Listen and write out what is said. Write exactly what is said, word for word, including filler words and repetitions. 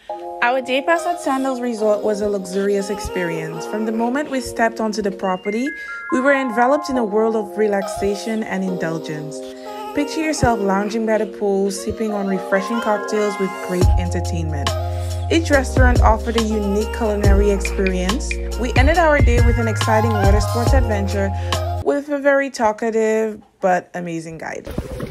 Our day pass at Sandals Resort was a luxurious experience. From the moment we stepped onto the property, we were enveloped in a world of relaxation and indulgence. Picture yourself lounging by the pool, sipping on refreshing cocktails with great entertainment. Each restaurant offered a unique culinary experience. We ended our day with an exciting water sports adventure with a very talkative but amazing guide.